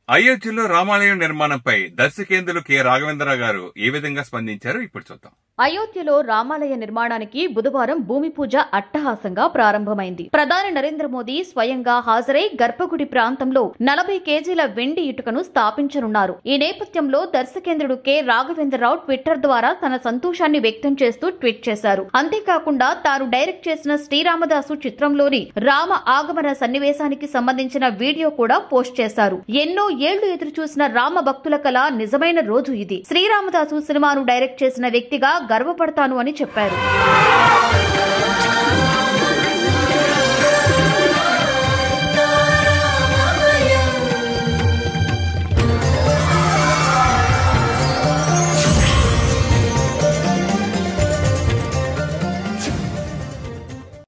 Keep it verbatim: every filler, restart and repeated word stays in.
అయోధ్యలో రామాలయం నిర్మాణంపై దర్శకేంద్రులు కె రాఘవేంద్రరావు గారు ఏ విధంగా స్పందించారో ఇప్పుడు చూద్దాం. అయోధ్యలో రామాలయ నిర్మాణానికి బుధవారం భూమి పూజ అట్టహాసంగా ప్రారంభమైంది. ప్రధాని నరేంద్ర మోదీ స్వయంగా హాజరై గర్భగుడి ప్రాంతంలో నలభై కేజీల వెండి ఇటుకను స్థాపించనున్నారు. ఈ నేపథ్యంలో దర్శకేంద్రుడు కె రాఘవేంద్రరావు ట్విట్టర్ ద్వారా తన సంతోషాన్ని వ్యక్తం చేస్తూ ట్వీట్ చేశారు. అంతేకాకుండా తాను డైరెక్ట్ చేసిన శ్రీరామదాసు చిత్రంలోని రామ ఆగమన సన్నివేశానికి సంబంధించిన వీడియో కూడా పోస్ట్ చేశారు. ఎన్నో ఏళ్లు ఎదురు చూసిన రామ భక్తుల కల నిజమైన రోజు ఇది. శ్రీరామదాసు సినిమాను డైరెక్ట్ చేసిన వ్యక్తిగా గర్వపడతాను అని చెప్పారు.